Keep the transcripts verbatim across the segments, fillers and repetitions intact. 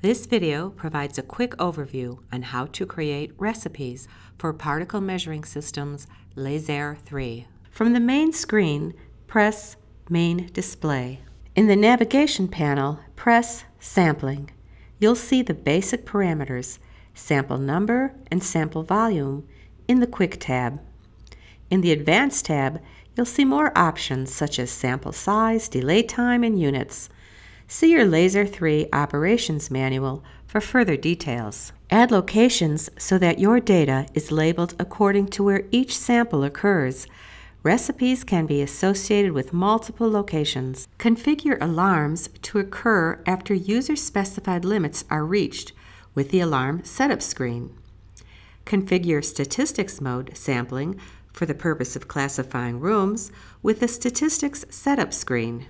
This video provides a quick overview on how to create recipes for particle measuring systems Lasair three. From the main screen, press Main Display. In the navigation panel, press Sampling. You'll see the basic parameters, sample number and sample volume, in the Quick tab. In the Advanced tab, you'll see more options such as sample size, delay time, and units. See your Lasair three Operations Manual for further details. Add locations so that your data is labeled according to where each sample occurs. Recipes can be associated with multiple locations. Configure alarms to occur after user-specified limits are reached with the Alarm Setup screen. Configure Statistics Mode sampling for the purpose of classifying rooms with the Statistics Setup screen.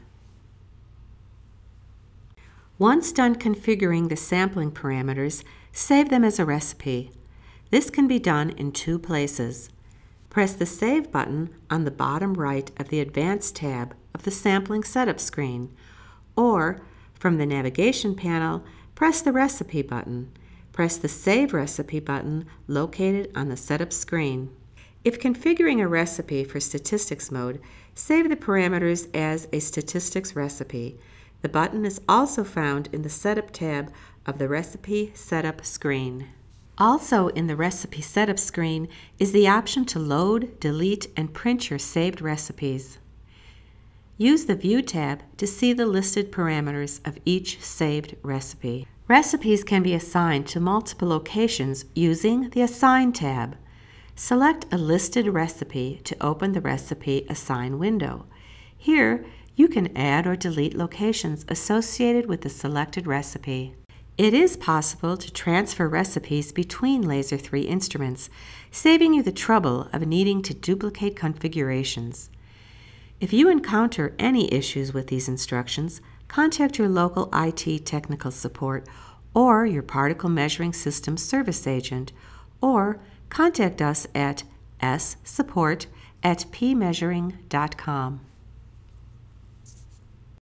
Once done configuring the sampling parameters, save them as a recipe. This can be done in two places. Press the Save button on the bottom right of the Advanced tab of the Sampling Setup screen, or from the navigation panel, press the Recipe button. Press the Save Recipe button located on the Setup screen. If configuring a recipe for Statistics Mode, save the parameters as a Statistics recipe. The button is also found in the Setup tab of the Recipe Setup screen. Also in the Recipe Setup screen is the option to load, delete, and print your saved recipes. Use the View tab to see the listed parameters of each saved recipe. Recipes can be assigned to multiple locations using the Assign tab. Select a listed recipe to open the Recipe Assign window. Here, you can add or delete locations associated with the selected recipe. It is possible to transfer recipes between Lasair three instruments, saving you the trouble of needing to duplicate configurations. If you encounter any issues with these instructions, contact your local I T technical support or your particle measuring system service agent, or contact us at s support at p measuring dot com.